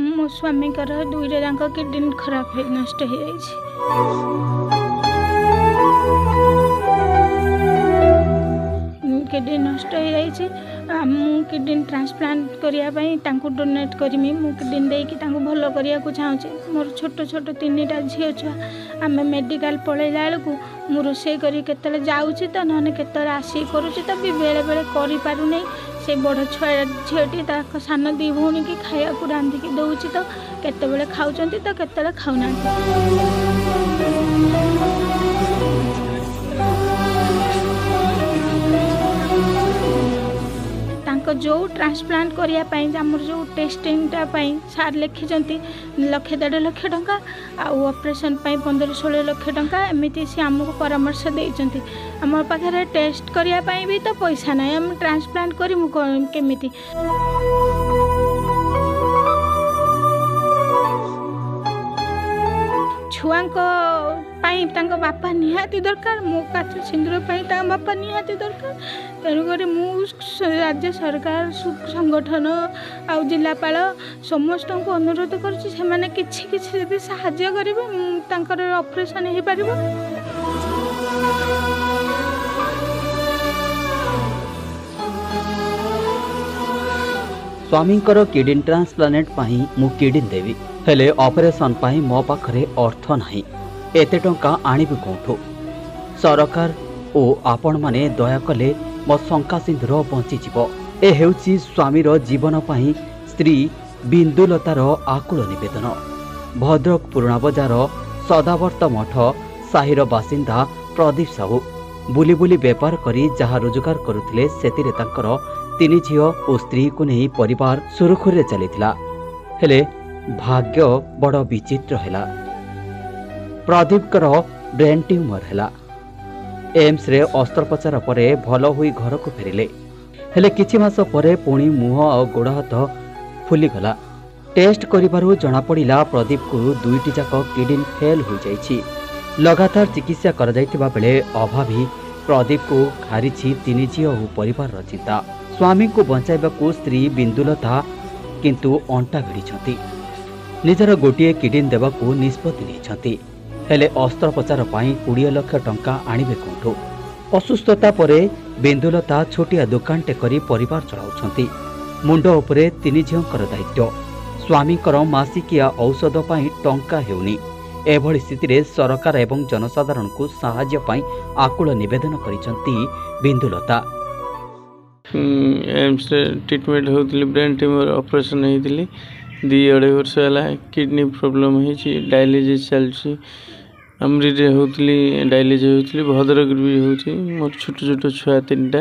मो स्वामी दुईटा जाक किडनी खराब है नष्ट हो जाइए। किडनी नष्ट हो जाइए। किडनी ट्रांसप्लांट करने डोनेट करमी मु किडनी देकी भल करने को चाहूँगी। मोर छोट छोट 3टा झील छुआ आम मेडिकल पलैला बेलू मु रोसे कर जाऊँगी तो ना केत आसिक करुँच तो भी बेले बेले कर से बड़ छुआ झीटी सान 2 भौणी की खाया रांधिकी दौची तो केतबेले खाऊँ तो केतबेले खाऊना। जो ट्रांसप्लांट करने जो टेस्टिंगटा सार लिखिं 1.5 लाख टंका ऑपरेशन 15-16 लाख टंका एमती सी आमको परामर्श देते। आम पाखे टेस्ट करने भी तो पैसा ना आम ट्रांसप्लांट करूँ केमिति। छुआ बापा निहाती दरकार मो काच सिंदूर बापा निहाती दरकार। तेणुक राज्य सरकार संगठन आ जिलापाल समस्त को अनुरोध करुँचे किसी साहाय्य करेंगे ऑपरेशन हो पार। स्वामी किडनी ट्रांसप्लांट मु किडनी देवी हेले ऑपरेशन मो पाखरे अर्थ नाही। एते टंका आनिबी कोठो? सरकार ओ आपण माने दया कले मो शंका सिंधुर बंची जीव। ए हेउची स्वामीर जीवन पाई स्त्री बिंदुलतार आकुल निवेदन। भद्रक पुराणा बजार सदावर्त मठ साहिर बासिंदा प्रदीप साहू बुली बुली बेपार करी जहा रोजगार करुथिले सेतिरे तांकर 3 झियो और स्त्री को नहीं परिवार सुरखुरी चलीथिला। हेले भाग्य बड़ विचित्र हैला। प्रदीप ब्रेन ट्यूमर हैला। एम्स रे अस्त्रोपचार परे भल हुई घर को फेरिले। हेले किछि मास परे पुणी मुह और गोड़ हाथ फुलीगला। टेस्ट करिबारु जना पड़िला प्रदीप को 2टी जाक किडनी फेल हो जाइछि। लगातार चिकित्सा कर जाइतिबा बेले अभावी प्रदीप को खारिछि 3 झियो और परिवार चिंता। स्वामी को बचाइबा को स्त्री बिंदुलता किंतु अंटा भिड़ी निजर गोटे किडनी देवा को निष्पत्ति नहीं। हेले अस्त्रोपचार 20 लाख टंका आनिबे कोठो? असुस्थता परे बिंदुलता छोटिया दुकानटे करी परिवार चलाउछंती। मुंड उपरे 3 झियोंकर दायित्व। स्वामीकर मासिकिया औषध पाई टंका हेउनी। एभली स्थिति सरकार एवं जनसाधारण को साहाय्य पाई आकुल निवेदन करिसंती बिंदुलता। एम्स ट्रीटमेंट होती ब्रेन ट्यूमर ऑपरेशन होती 2-2.5 वर्ष है। किडनी प्रोब्लेम होती डायलिसिस चलती। अमरी होती डायलिसिस होती भद्रक भी होती। मोर छोट छोट छुआ 3टा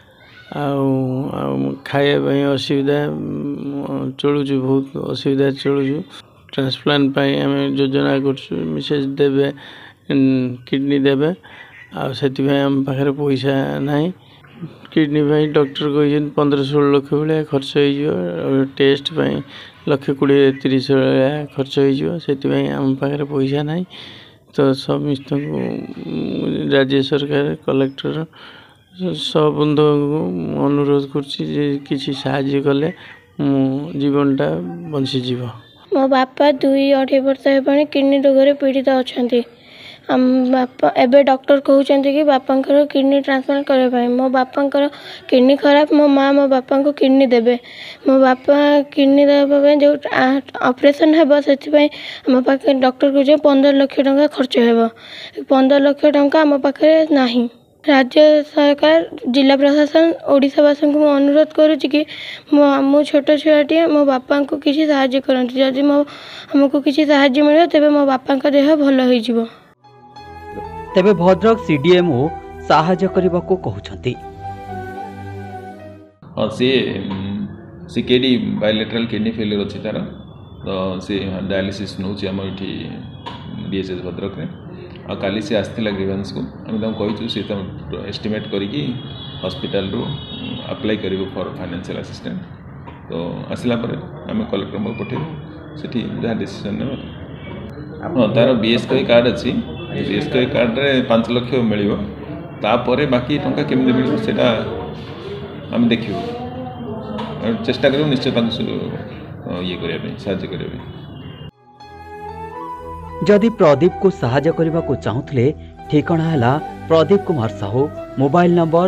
खायापी असुविधा चलुचु बहुत असुविधा चलुचु। ट्रांसप्लांट आम योजना कर मिसेज देवे किडनी देवे आम पाखे पैसा ना। किडनी डॉक्टर कही 15-16 लाख भाया खर्च हो। टेस्ट 1,20,30 खर्च हो। आम पाखे पैसा ना तो समस्त राज्य सरकार कलेक्टर सब बंधु को अनुरोध कर साहाय्य कले जीवनटा बंचीज। मो बापा 2-2.5 वर्ष है किडनी रोग पीड़ित अच्छा। बापा एबे डॉक्टर कहते कि बापा किडनी ट्रांसप्लांट करने। मो बापा किडनी खराब मो माँ मो बापा को किडनी देवे। मो बापा किडनी देवाई जो ऑपरेशन है से आम पाखे डॉक्टर कहे 15 लाख टंका खर्च हो। 15 लाख टंका आम पाखे ना। राज्य सरकार जिला प्रशासन ओडिशावासी को अनुरोध करुच्ची कि मो छोट छुआटी मो बापा को किसी साहाय्य करती। जदि आमको किसी साहाय्य मिले तेबे मो बापा देह भल हो। तेबे भद्रक सीडीएमओ साहाय्य करने को कहते। हाँ C KD bilateral kidney failure अच्छी तार तो सी डायलिसिस नौ आम ये डीएचएस भद्रक रे आ काली सी आसला ग्रीवेंस को आम कहीचु सी एस्टिमेट करके हॉस्पिटल रू अप्लाई कर फॉर फाइनेंशियल असिस्टेंट तो आसला आम कलेक्टर मोर पठेबू से जहाँ डिसीजन ने। हाँ तार बीएसके कार्ड अच्छी बीएसके कार्ड रे 5 लाख मिल तापर बाकी टंका केमी मिल से आम देखू चेष्टा करूँ निश्चय ये करने साहाଯ୍य करेंगे। जदि प्रदीप को सहायता करने को चाहूले ठिकाना है प्रदीप कुमार साहू, मोबाइल नंबर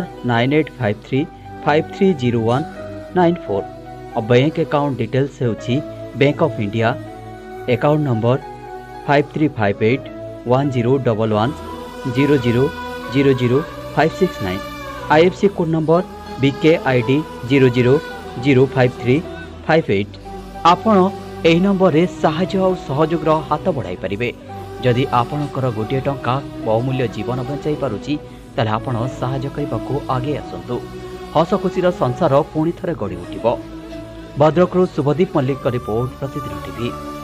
9853530194 और बैंक अकाउंट डिटेल्स होची bank of India account number 53581010000569, IFC code number BKID 00053558। आपण एही नंबर रे साहाय्य और सहयोग हाथ बढ़ाई पारिबे। जदि आपणकर गोटे टंका बहुमूल्य जीवन बचाई पारुची ताले आपण साहाय्य करने आगे आसतु। हस खुशीर संसार पुणी थरे गढ़ी उठिब। भद्रकरू शुभदीप मल्लिक रिपोर्ट, प्रतिदिन टीवी।